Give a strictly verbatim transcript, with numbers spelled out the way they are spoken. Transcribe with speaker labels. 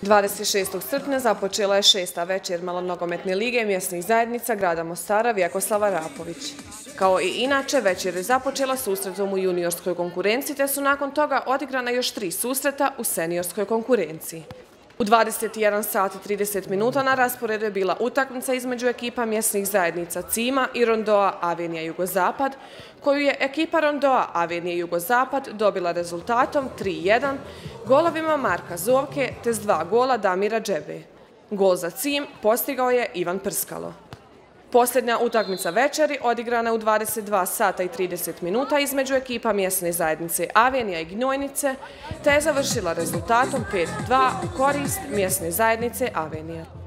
Speaker 1: dvadeset šestog srpnja započela je šesta večer malonogometne lige mjesnih zajednica grada Mostara Vjekoslava Rapović. Kao i inače, večer je započela susretom u juniorskoj konkurenciji, te su nakon toga odigrana još tri susreta u seniorskoj konkurenciji. U dvadeset jedan sat i trideset minuta na rasporedu je bila utakmica između ekipa mjesnih zajednica Cima i Rondoa Avenija Jugozapad, koju je ekipa Rondoa Avenije Jugozapad dobila rezultatom tri jedan, golovima Marka Zovke te s dva gola Damira Džebe. Gol za Cim postigao je Ivan Prskalo. Posljednja utakmica večeri odigrana je u dvadeset dva sata i trideset minuta između ekipa mjesne zajednice Avenija i Gnojnice, te je završila rezultatom pet dva u korist mjesne zajednice Avenija.